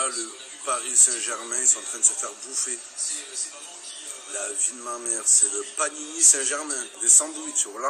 là, le Paris Saint-Germain, ils sont en train de se faire bouffer. La vie de ma mère, c'est le Panini Saint-Germain, des sandwichs, voilà.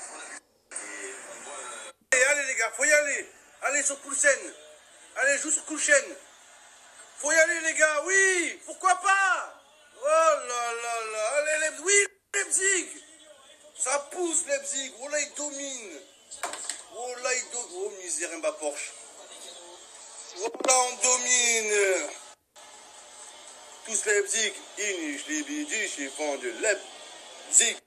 Allez les gars, faut y aller. Allez sur Coulchen. Allez, joue sur Coulchen. Faut y aller les gars, oui. Pourquoi pas? Oh là là là. Allez, oui, Leipzig. Ça pousse Leipzig. Oh là, il domine. Oh là, il domine. Oh misère, Mbappé Porsche. Oh là, on domine. Tous Leipzig. Ich liebe dich, ils font de Leipzig.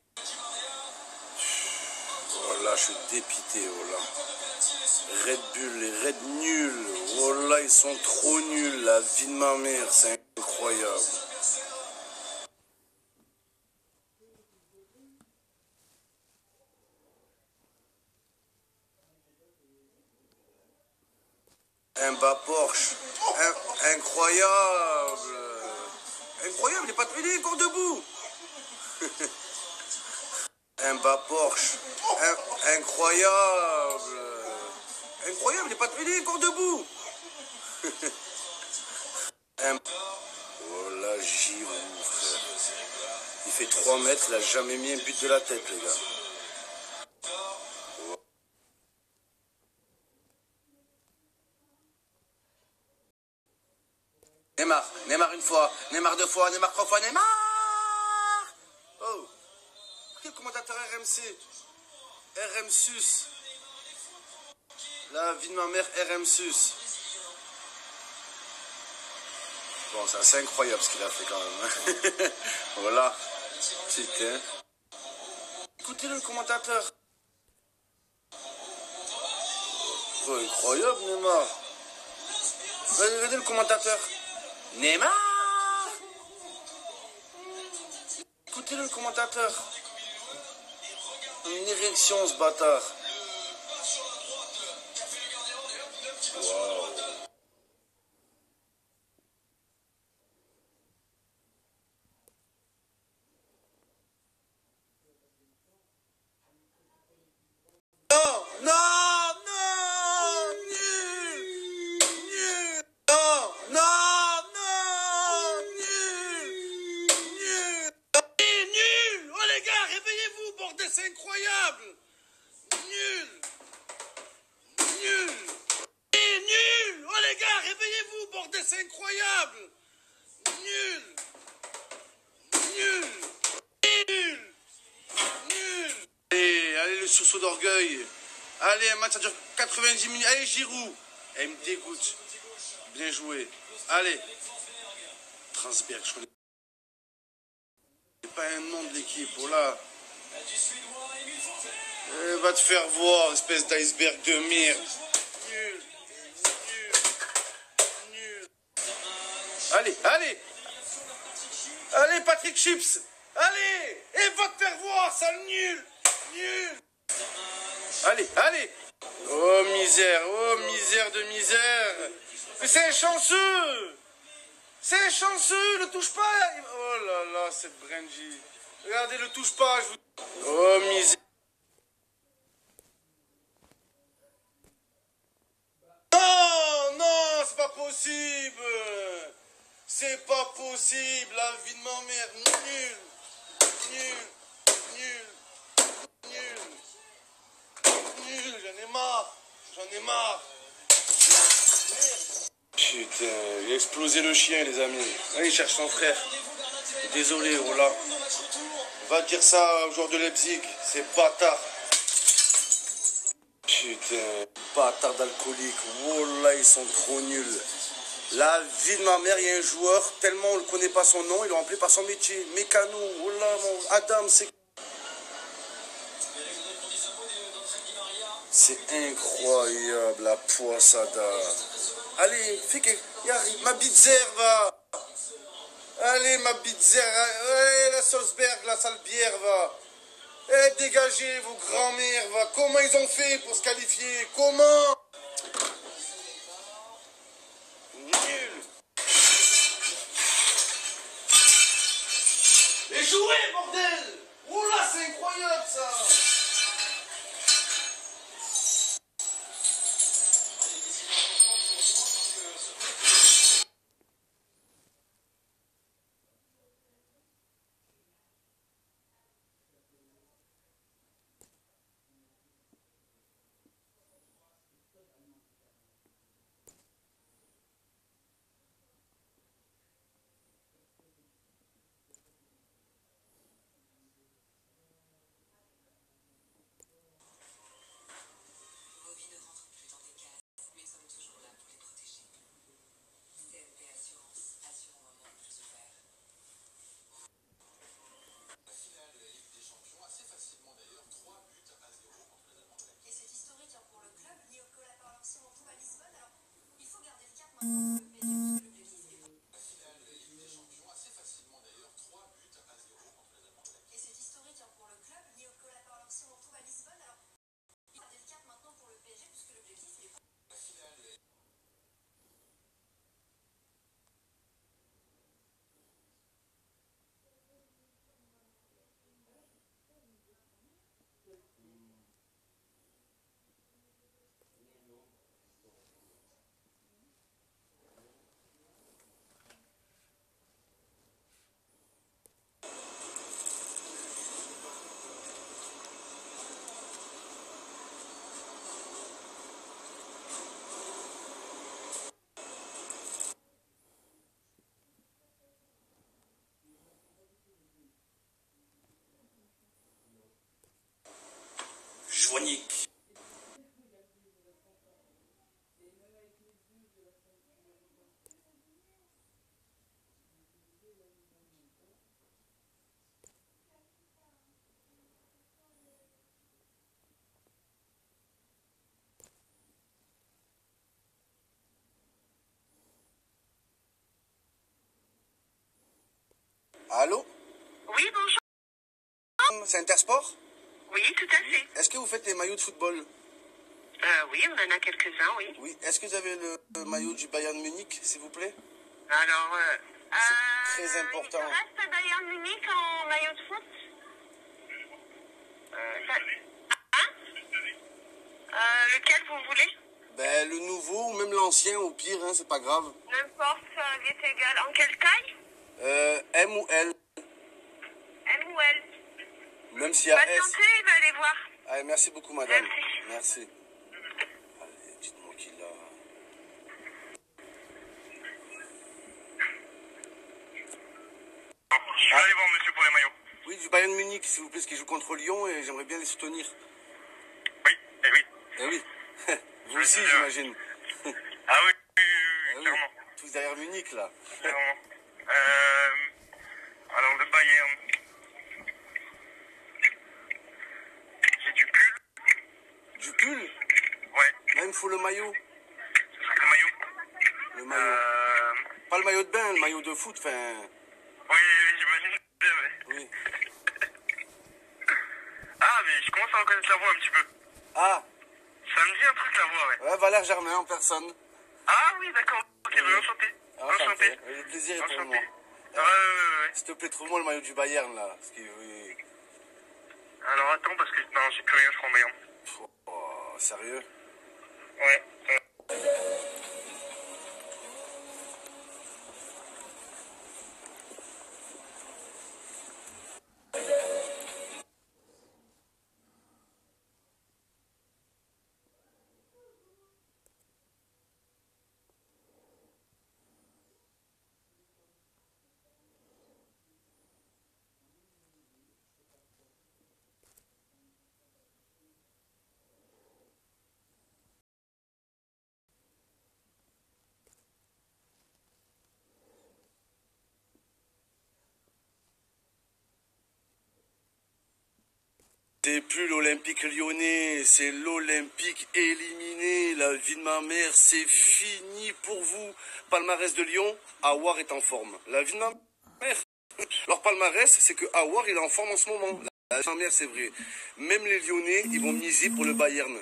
Oh là, je suis dépité, oh là. Red Bull, les Red nuls. Oh là, ils sont trop nuls. La vie de ma mère, c'est incroyable. Mbappé Porsche. Incroyable. Incroyable, il est encore debout. Mbappé Porsche. Incroyable. Incroyable, il est encore debout. Oh là, Giroud, frère. Il fait 3 mètres, il n'a jamais mis un but de la tête, les gars. Neymar une fois, Neymar 2 fois, Neymar 3 fois, Neymar. Oh, quel commentateur RMC, RM Sus. La vie de ma mère, RM Sus. Bon, c'est assez incroyable ce qu'il a fait quand même. Voilà. Putain. Écoutez le commentateur. Oh, incroyable, Neymar. Regardez le commentateur. Neymar. Écoutez le commentateur. Une érection, ce bâtard. Wow. Non, non, non, nul, nul, non, non, non, nul, nul, nul. Oh les gars, réveillez-vous, bordel, c'est incroyable. Nul, nul, nul. Oh les gars, réveillez-vous, bordel, c'est incroyable. Nul, nul, nul, nul. Allez, le sursaut d'orgueil. Allez, un match, ça dure 90 minutes. Allez, Giroud. Elle me dégoûte. Bien joué. Allez. Transberg, je connais pas un nom de l'équipe. Oh là. Va te faire voir, espèce d'iceberg de merde. Nul. Nul. Nul. Allez, allez. Allez, Patrick Chips. Allez. Et va te faire voir, sale nul. Nul. Allez, allez. Oh misère de misère. Mais c'est un chanceux. C'est un chanceux, le touche pas. Oh là là, c'est Brenji. Regardez, le touche pas. Oh misère. Non, non, c'est pas possible. C'est pas possible, la vie de ma mère. Nul. Nul. Nul. Nul. J'en ai marre. Putain, il a explosé le chien, les amis. Là, il cherche son frère. Désolé, voilà. Va dire ça au joueur de Leipzig, c'est bâtard. Putain, bâtard d'alcoolique. Oh là, ils sont trop nuls. La vie de ma mère, il y a un joueur, tellement on ne connaît pas son nom, il l'a rempli par son métier. Mécano, oh là, mon Adam, c'est... C'est incroyable, la poissada. Allez, fais que... Ma bitzère, va. Allez, ma bitzère. Allez, la Solsberg, la sale bière, va. Eh, dégagez vos grands-mères, va. Comment ils ont fait pour se qualifier? Comment? Nul. Et jouez, bordel. Oh là, c'est incroyable, ça. je vous nique. Allô? Oui, bonjour. C'est Intersport? Oui, tout à fait. Est-ce que vous faites les maillots de football? Oui, on en a quelques-uns, oui. Oui. Est-ce que vous avez le maillot du Bayern Munich, s'il vous plaît? Alors, C'est très important. il reste Bayern Munich en maillot de foot. Hein? Lequel vous voulez? Ben, le nouveau ou même l'ancien, au pire, hein, c'est pas grave. N'importe, il est égal. En quelle taille? M ou L? M ou L? Même s'il y a S. Patientez, il va aller voir. Allez, merci beaucoup, madame. Merci. Merci. Allez, dites-moi qui l'a. Je suis allé voir monsieur pour les maillots. Oui, du Bayern Munich, s'il vous plaît, parce qu'ils jouent contre Lyon et j'aimerais bien les soutenir. Oui, eh oui. Eh oui. Vous Je aussi, veux dire. j'imagine. Ah oui, oui, Ah oui. clairement. Tous derrière Munich, là. Clairement. Alors le Bayern. J'ai du pull. Du pull? Ouais. Là, il me faut le maillot. Ce serait le maillot. Le maillot. Pas le maillot de bain, le maillot de foot, enfin... Oui, j'imagine. Oui. Ah, mais je commence à reconnaître la voix un petit peu. Ah, Ça me dit un truc la voix, ouais. ouais, Valère Germain en personne. Ah oui, d'accord. Ok, Oui. bah, enchanté. Enchanté. Le plaisir est pour Enchanté. moi. Ouais. S'il te plaît, trouve-moi le maillot du Bayern, là. Parce que, oui. Alors attends, parce que non, j'ai plus rien, je crois, en Bayern. Oh, sérieux? Ouais. C'est plus l'Olympique lyonnais, c'est l'Olympique éliminé. La vie de ma mère, c'est fini pour vous. Palmarès de Lyon, Aouar est en forme. La vie de ma mère. Leur palmarès, c'est que Aouar, il est en forme en ce moment. La vie de ma mère, c'est vrai. Même les Lyonnais, ils vont miser pour le Bayern.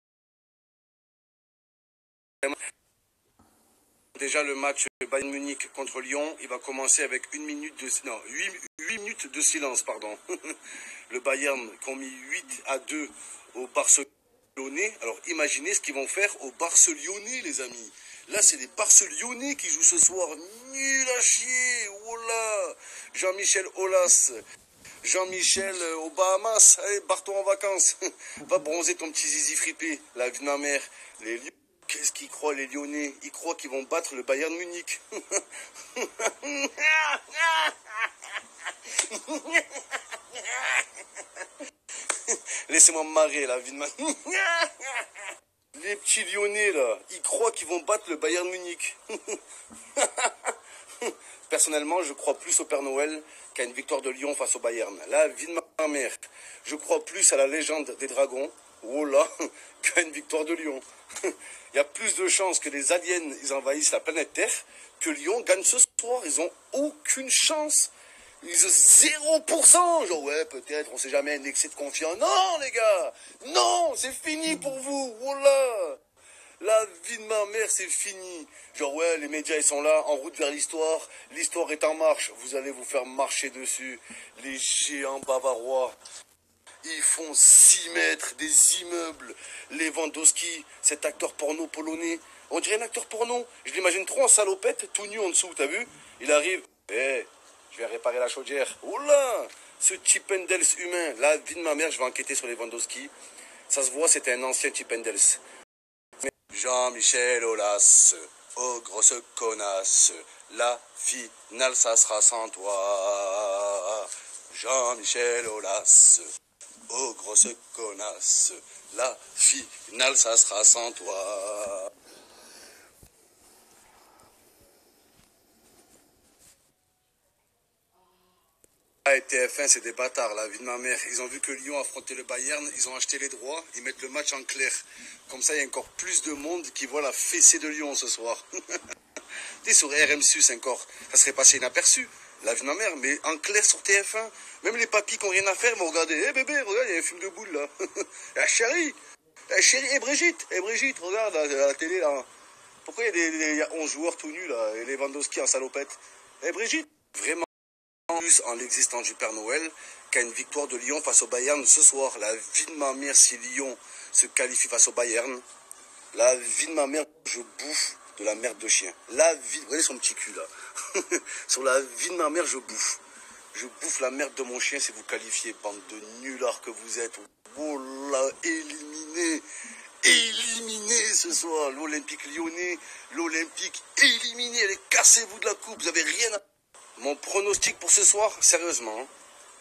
Déjà, le match Bayern Munich contre Lyon, il va commencer avec 8 minutes de silence, pardon. Le Bayern qui ont mis 8-2 au Barcelonais. Alors imaginez ce qu'ils vont faire au Barcelonais, les amis. Là, c'est les Barcelonais qui jouent ce soir. Nul à chier. Oh là. Jean-Michel Aulas. Jean-Michel aux Bahamas. Allez, barre-toi en vacances. Va bronzer ton petit zizi fripé. La vie de ma mère. Les Lyonnais. Qu'est-ce qu'ils croient, les Lyonnais? Ils croient qu'ils vont battre le Bayern Munich. Laissez-moi me marrer, la vie de ma... Les petits Lyonnais, là, ils croient qu'ils vont battre le Bayern Munich. Personnellement, je crois plus au Père Noël qu'à une victoire de Lyon face au Bayern. La vie de ma mère. Je crois plus à la légende des Dragons, oh là, qu'à une victoire de Lyon. Il y a plus de chances que les aliens ils envahissent la planète Terre que Lyon gagne ce soir. Ils ont aucune chance. Ils ont 0%. Genre ouais, peut-être, on sait jamais, un excès de confiance. Non, les gars. Non, c'est fini pour vous. Oh là. La vie de ma mère, c'est fini. Genre ouais, les médias, ils sont là, en route vers l'histoire. L'histoire est en marche. Vous allez vous faire marcher dessus. Les géants bavarois. Ils font 6 mètres, des immeubles. Lewandowski, cet acteur porno polonais. On dirait un acteur porno. Je l'imagine trop en salopette, tout nu en dessous, t'as vu? Il arrive. Je vais réparer la chaudière. Oh là! Ce Chippendales humain. La vie de ma mère, je vais enquêter sur Lewandowski. Ça se voit, c'était un ancien Chippendales. Jean-Michel Aulas. Oh, grosse connasse. La finale, ça sera sans toi. Jean-Michel Aulas. Oh, grosse connasse, la finale, ça sera sans toi. Ah, et TF1, c'est des bâtards, la vie de ma mère. Ils ont vu que Lyon affrontait le Bayern, ils ont acheté les droits, ils mettent le match en clair. Comme ça, il y a encore plus de monde qui voit la fessée de Lyon ce soir. T'es sur RMC encore, ça serait passé inaperçu. La vie de ma mère, mais en clair sur TF1. Même les papis qui n'ont rien à faire vont regarder. Eh bébé, regarde, il y a un film de boule là. La chérie, et Brigitte, regarde à la télé là. Pourquoi il y a 11 joueurs tout nus là, et Lewandowski en salopette? Eh Brigitte, vraiment plus en l'existence du Père Noël qu'à une victoire de Lyon face au Bayern ce soir. La vie de ma mère, si Lyon se qualifie face au Bayern, la vie de ma mère, je bouffe de la merde de chien. La vie, regardez son petit cul là. Sur la vie de ma mère, je bouffe. Je bouffe la merde de mon chien si vous qualifiez, bande de nullards que vous êtes. Oh là, éliminé. Éliminé ce soir. L'Olympique lyonnais, l'Olympique éliminé. Allez, cassez-vous de la coupe, vous avez rien à... Mon pronostic pour ce soir, sérieusement, hein,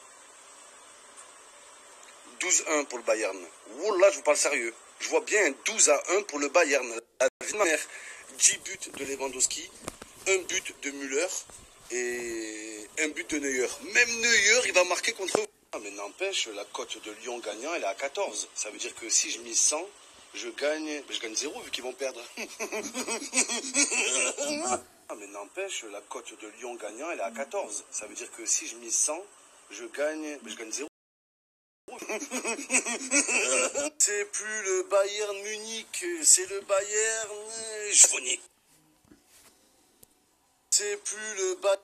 12-1 pour le Bayern. Oh là, je vous parle sérieux. Je vois bien un 12-1 pour le Bayern. La vie de ma mère, 10 buts de Lewandowski, un but de Müller et un but de Neuer. Même Neuer, il va marquer contre eux. Ah, mais n'empêche, la cote de Lyon gagnant, elle est à 14. Ça veut dire que si je mise 100, je gagne 0 vu qu'ils vont perdre. Ah, mais n'empêche, la cote de Lyon gagnant, elle est à 14. Ça veut dire que si je mise 100, je gagne 0. C'est plus le Bayern Munich, c'est le Bayern Schwonick. C'est plus le Bayern.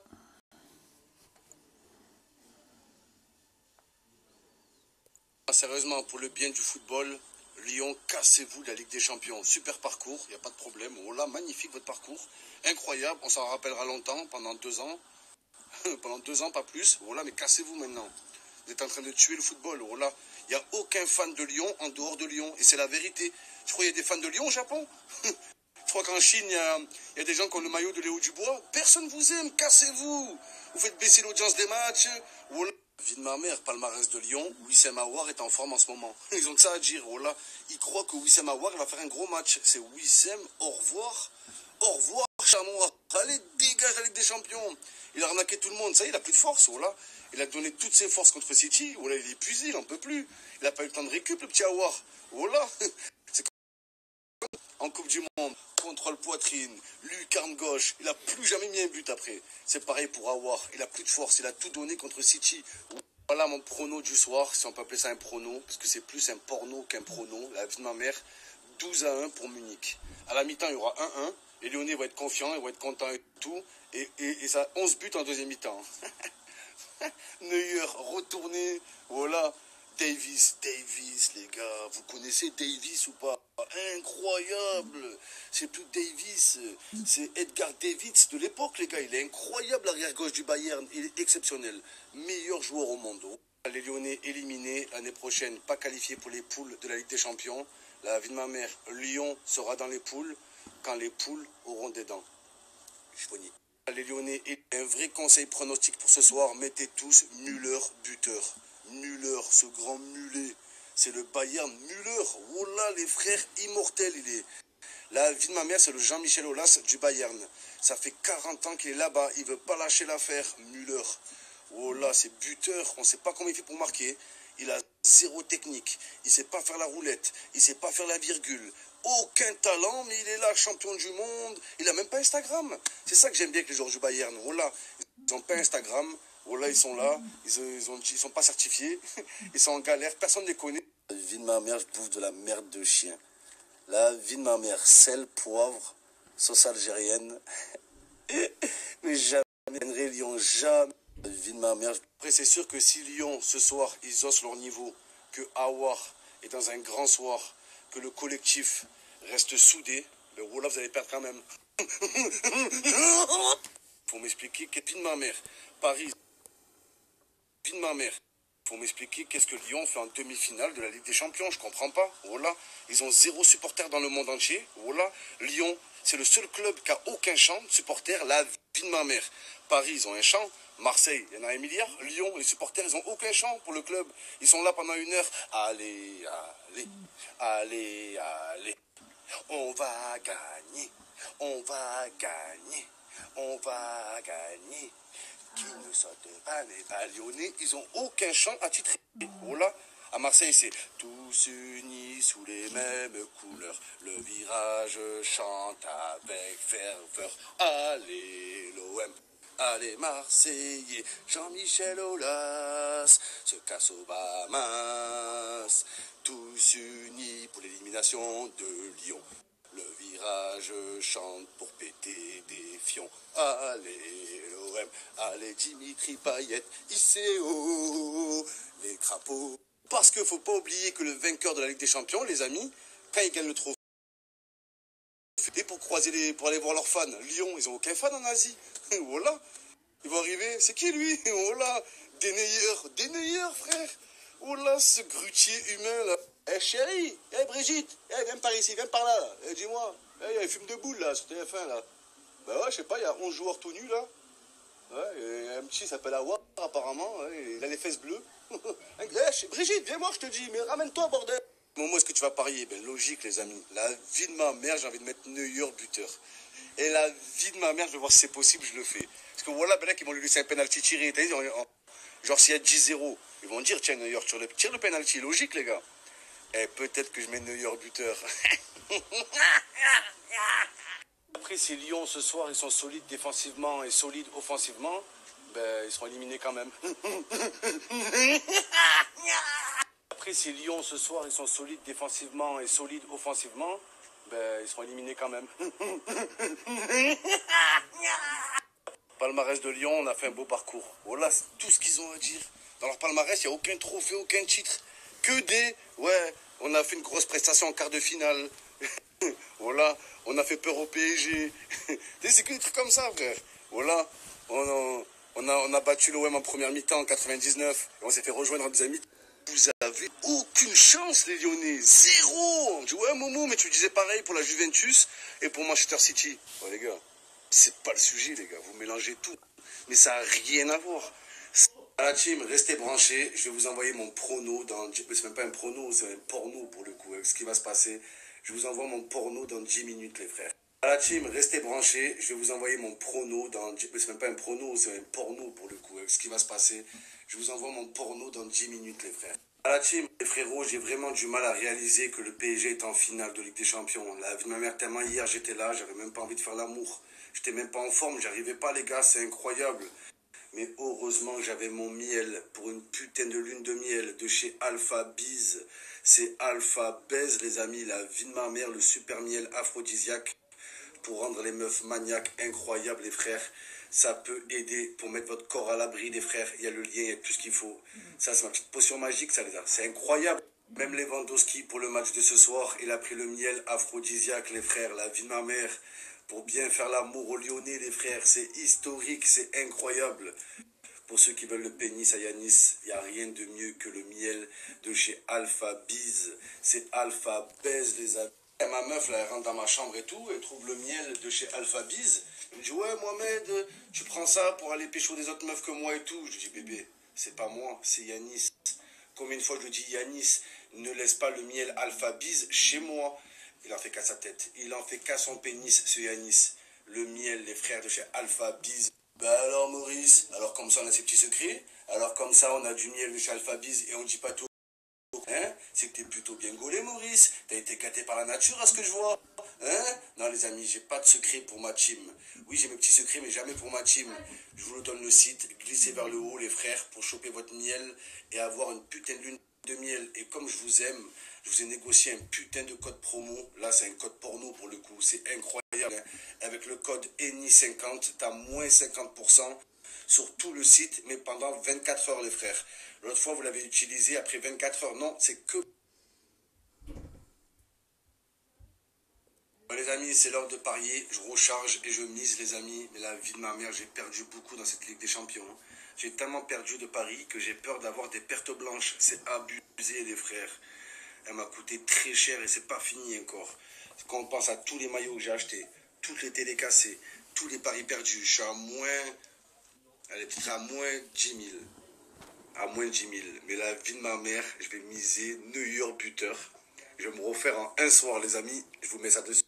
Sérieusement, pour le bien du football, Lyon, cassez-vous de la Ligue des Champions. Super parcours, il n'y a pas de problème. Oh là, magnifique votre parcours. Incroyable, on s'en rappellera longtemps, pendant 2 ans. Pendant 2 ans, pas plus. Oh là, mais cassez-vous maintenant. Vous êtes en train de tuer le football. Oh là, il n'y a aucun fan de Lyon en dehors de Lyon. Et c'est la vérité. Je crois qu'il y a des fans de Lyon au Japon. Je crois qu'en Chine, il y a des gens qui ont le maillot de Léo Dubois. Personne vous aime, cassez-vous. Vous faites baisser l'audience des matchs. Oh là. Vie de ma mère, palmarès de Lyon, Wissem Aouar est en forme en ce moment. Ils ont que ça à dire. Oh là, ils croient que Wissem Aouar va faire un gros match. C'est Wissem, au revoir. Au revoir, Chamois. Allez, dégage la Ligue des Champions. Il a arnaqué tout le monde. Ça y est, il a plus de force. Oh là. Il a donné toutes ses forces contre City. Oh là, il est épuisé, il n'en peut plus. Il n'a pas eu le temps de récup, le petit Aouar. Oh là. C'est comme en Coupe du Monde. Contrôle poitrine, lucarne gauche. Il n'a plus jamais mis un but après. C'est pareil pour Aouar. Il n'a plus de force. Il a tout donné contre City. Voilà mon prono du soir, si on peut appeler ça un prono, parce que c'est plus un porno qu'un prono, la vie de ma mère. 12-1 pour Munich. À la mi-temps, il y aura 1-1. Les Lyonnais vont être confiants, ils vont être contents et tout. Et ça, 11 buts en deuxième mi-temps. Neuer, retourné. Voilà. Davis, les gars. Vous connaissez Davis ou pas? Incroyable. C'est plus Davis. C'est Edgar Davids de l'époque, les gars. Il est incroyable, l'arrière-gauche du Bayern. Il est exceptionnel. Meilleur joueur au monde. Les Lyonnais éliminés. L'année prochaine, pas qualifiés pour les poules de la Ligue des Champions. La vie de ma mère, Lyon sera dans les poules quand les poules auront des dents. Je finis. Les Lyonnais, un vrai conseil pronostic pour ce soir, mettez tous Müller buteur. Müller, ce grand mulet, c'est le Bayern Müller. Oh là, les frères immortels, il est. La vie de ma mère, c'est le Jean-Michel Aulas du Bayern. Ça fait 40 ans qu'il est là-bas, il veut pas lâcher l'affaire, Müller. Oh là, c'est buteur, on sait pas comment il fait pour marquer. Il a zéro technique, il sait pas faire la roulette, il sait pas faire la virgule. Aucun talent, mais il est là, champion du monde. Il a même pas Instagram. C'est ça que j'aime bien avec les joueurs du Bayern. Oh là, ils n'ont pas Instagram. Oh là, ils sont là. Ils sont pas certifiés. Ils sont en galère. Personne ne les connaît. La vie de ma mère, je bouffe de la merde de chien. La vie de ma mère, sel, poivre, sauce algérienne. Mais jamais Lyon, jamais. La vie de ma mère. Après, c'est sûr que si Lyon, ce soir, ils osent leur niveau, que Aouar est dans un grand soir, que le collectif reste soudé, mais oh là, vous allez perdre quand même. Faut m'expliquer, vie de ma mère, Paris, vie de ma mère. Faut m'expliquer qu'est-ce que Lyon fait en demi-finale de la Ligue des Champions, je comprends pas. Oh là, ils ont 0 supporter dans le monde entier. Oh là, Lyon, c'est le seul club qui a aucun champ de supporters, la vie de ma mère. Paris, ils ont un champ. Marseille, il y en a un milliard. Lyon, les supporters, ils n'ont aucun chant pour le club. Ils sont là pendant 1 heure. Allez, allez, allez, allez. On va gagner, on va gagner, on va gagner. Qui ne saute pas n'est pas lyonnais. Ils n'ont aucun chant attitré. Voilà. À Marseille, c'est tous unis sous les mêmes couleurs. Le virage chante avec ferveur. Allez, l'OM. Allez, Marseillais. Jean-Michel Aulas se casse au Bahamas. Tous unis pour l'élimination de Lyon. Le virage chante pour péter des fions. Allez, l'OM. Allez, Dimitri Payet. ICO. Les crapauds. Parce qu'il ne faut pas oublier que le vainqueur de la Ligue des Champions, les amis, quand il gagne le trophée, pour aller voir leurs fans. Lyon, ils n'ont aucun fan en Asie. Voilà. Ils vont arriver. C'est qui lui? Voilà. Des Neuer, frère. Voilà, ce grutier humain là. Eh chérie, Brigitte, viens par ici, viens par là. Dis-moi, il y a un film de boule là sur TF1 là. Bah ouais, je sais pas, il y a 11 joueurs tout nus là. Ouais, et un petit s'appelle Awar apparemment, ouais, il a les fesses bleues. Brigitte, viens voir, je te dis, mais ramène-toi, bordel. Moment, est-ce que tu vas parier? Ben logique, les amis. La vie de ma mère, j'ai envie de mettre Neuer buteur. Et la vie de ma mère, je vais voir si c'est possible, je le fais. Parce que voilà, ben là, ils vont lui laisser un penalty tiré. Genre, s'il y a 10-0, ils vont dire, tiens, Neuer, tire le penalty. Logique, les gars. Et peut-être que je mets Neuer buteur. Après, si Lyon, ce soir, ils sont solides défensivement et solides offensivement, ben, ils seront éliminés quand même. Après, si Lyon, ce soir, ils sont solides défensivement et solides offensivement, ben, ils seront éliminés quand même. Palmarès de Lyon, on a fait un beau parcours. Voilà, c'est tout ce qu'ils ont à dire. Dans leur palmarès, il n'y a aucun trophée, aucun titre. Que des... Ouais, on a fait une grosse prestation en quart de finale. Voilà, on a fait peur au PSG. C'est que des trucs comme ça, frère. Voilà, on a battu l'OM en première mi-temps en 99. Et on s'est fait rejoindre en deuxième mi-temps. Vous avez aucune chance, les Lyonnais. Zéro. Je dis, ouais, Momo, mais tu disais pareil pour la Juventus et pour Manchester City. Ouais, les gars, c'est pas le sujet, les gars. Vous mélangez tout. Mais ça n'a rien à voir. À la team, restez branchés. Je vais vous envoyer mon prono dans... C'est même pas un prono, c'est un porno pour le coup. Avec ce qui va se passer. Je vous envoie mon porno dans 10 minutes, les frères. À la team, restez branchés. Je vais vous envoyer mon prono dans... C'est même pas un prono, c'est un porno pour le coup. Avec ce qui va se passer. Je vous envoie mon porno dans 10 minutes, les frères. À la team, les frérots, j'ai vraiment du mal à réaliser que le PSG est en finale de Ligue des Champions. La vie de ma mère, tellement hier, j'étais là, j'avais même pas envie de faire l'amour. J'étais même pas en forme, j'arrivais pas, les gars, c'est incroyable. Mais heureusement, j'avais mon miel pour une putain de lune de miel de chez Alpha Biz. C'est Alpha Bez, les amis, la vie de ma mère, le super miel aphrodisiaque pour rendre les meufs maniaques incroyables, les frères. Ça peut aider pour mettre votre corps à l'abri, les frères. Il y a le lien, il y a tout ce qu'il faut. Ça, c'est ma petite potion magique, ça, les gars. C'est incroyable. Même Lewandowski, pour le match de ce soir, il a pris le miel aphrodisiaque, les frères. La vie de ma mère. Pour bien faire l'amour aux Lyonnais, les frères. C'est historique, c'est incroyable. Pour ceux qui veulent le pénis à Yanis, il n'y a rien de mieux que le miel de chez Alpha Biz. C'est Alpha Bez, les amis. Et ma meuf, là, elle rentre dans ma chambre et tout, elle trouve le miel de chez Alpha Biz. Elle me dit, ouais, Mohamed, tu prends ça pour aller pécho des autres meufs que moi et tout. Je lui dis, bébé, c'est pas moi, c'est Yanis. Combien de fois je lui dis, Yanis, ne laisse pas le miel Alpha Biz chez moi. Il en fait qu'à sa tête. Il en fait qu'à son pénis, ce Yanis. Le miel, les frères de chez Alpha Biz. Bah alors, Maurice, alors comme ça, on a ses petits secrets. Alors comme ça, on a du miel de chez Alpha Biz et on dit pas tout. Hein? C'est que t'es plutôt bien gaulé, Maurice. T'as été gâté par la nature, à ce que je vois. Hein? Non, les amis, j'ai pas de secret pour ma team. Oui, j'ai mes petits secrets, mais jamais pour ma team. Je vous le donne le site. Glissez vers le haut, les frères, pour choper votre miel et avoir une putain de lune de miel. Et comme je vous aime, je vous ai négocié un putain de code promo. Là, c'est un code porno pour le coup. C'est incroyable. Hein? Avec le code ENI50, t'as moins 50% sur tout le site, mais pendant 24 heures, les frères. L'autre fois, vous l'avez utilisé après 24 heures. Non, c'est que... Bon, les amis, c'est l'heure de parier. Je recharge et je mise, les amis. Mais la vie de ma mère, j'ai perdu beaucoup dans cette Ligue des Champions. J'ai tellement perdu de paris que j'ai peur d'avoir des pertes blanches. C'est abusé, les frères. Elle m'a coûté très cher et c'est pas fini encore. Quand on pense à tous les maillots que j'ai achetés, toutes les télés cassées, tous les paris perdus, je suis à moins Elle est peut-être à moins 10 000. À moins 10 000. Mais la vie de ma mère, je vais miser New York buteur. Je vais me refaire en un soir, les amis. Je vous mets ça dessus.